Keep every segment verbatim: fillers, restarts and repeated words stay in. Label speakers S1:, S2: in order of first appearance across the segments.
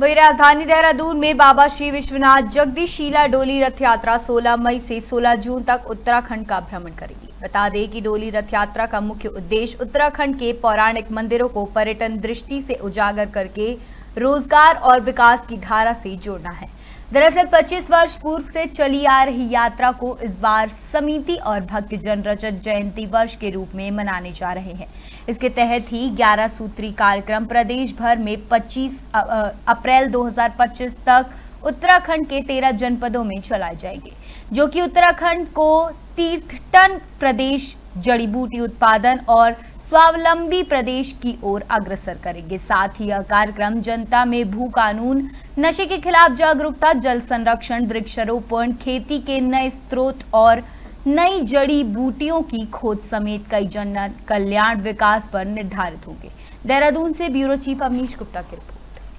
S1: वहीं राजधानी देहरादून में बाबा श्री विश्वनाथ जगदीशिला डोली रथ यात्रा सोलह मई से सोलह जून तक उत्तराखंड का भ्रमण करेगी। बता दें कि डोली रथ यात्रा का मुख्य उद्देश्य उत्तराखंड के पौराणिक मंदिरों को पर्यटन दृष्टि से उजागर करके रोजगार और विकास की धारा से जोड़ना है। दरअसल पच्चीस वर्ष पूर्व से चली आ रही यात्रा को इस बार समिति और भक्तजन रजत जयंती वर्ष के रूप में मनाने जा रहे हैं। इसके तहत ही ग्यारह सूत्री कार्यक्रम प्रदेश भर में पच्चीस अप्रैल दो हज़ार पच्चीस तक उत्तराखंड के तेरह जनपदों में चलाए जाएंगे, जो कि उत्तराखंड को तीर्थटन प्रदेश, जड़ी बूटी उत्पादन और स्वावलंबी प्रदेश की ओर अग्रसर करेंगे। साथ ही यह कार्यक्रम जनता में भू कानून, नशे के खिलाफ जागरूकता, जल संरक्षण, वृक्षारोपण, खेती के नए स्रोत और नई जड़ी बूटियों की खोज समेत कई जन कल्याण विकास पर निर्धारित होंगे। देहरादून से ब्यूरो चीफ अवनीश गुप्ता की रिपोर्ट।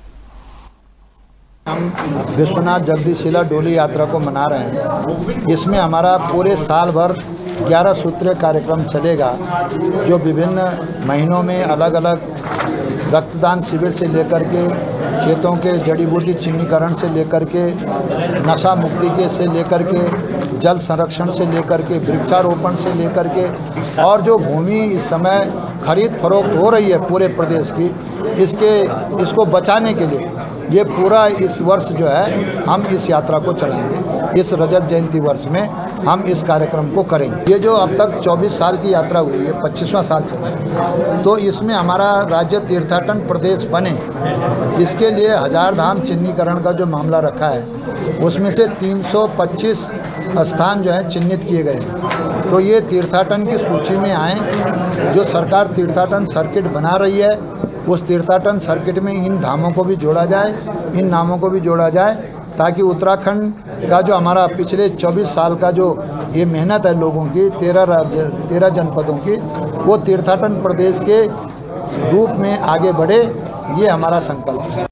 S2: हम विश्वनाथ जगदीशिला डोली यात्रा को मना रहे हैं। इसमें हमारा पूरे साल भर ग्यारह सूत्रीय कार्यक्रम चलेगा, जो विभिन्न महीनों में अलग अलग रक्तदान शिविर से लेकर के खेतों के जड़ी बूटी चिन्हीकरण से लेकर के नशा मुक्ति के से लेकर के जल संरक्षण से लेकर के वृक्षारोपण से लेकर के और जो भूमि इस समय खरीद फरोख्त हो रही है पूरे प्रदेश की, इसके इसको बचाने के लिए ये पूरा इस वर्ष जो है हम इस यात्रा को चलाएंगे। इस रजत जयंती वर्ष में हम इस कार्यक्रम को करेंगे। ये जो अब तक चौबीस साल की यात्रा हुई है, पच्चीसवां साल चल रहा है, तो इसमें हमारा राज्य तीर्थाटन प्रदेश बने, इसके लिए हजार धाम चिन्हीकरण का जो मामला रखा है, उसमें से तीन सौ पच्चीस स्थान जो है चिन्हित किए गए हैं। तो ये तीर्थाटन की सूची में आए। जो सरकार तीर्थाटन सर्किट बना रही है, उस तीर्थाटन सर्किट में इन धामों को भी जोड़ा जाए, इन नामों को भी जोड़ा जाए, ताकि उत्तराखंड का जो हमारा पिछले चौबीस साल का जो ये मेहनत है लोगों की, तेरह राज्य तेरह जनपदों की, वो तीर्थाटन प्रदेश के रूप में आगे बढ़े, ये हमारा संकल्प है।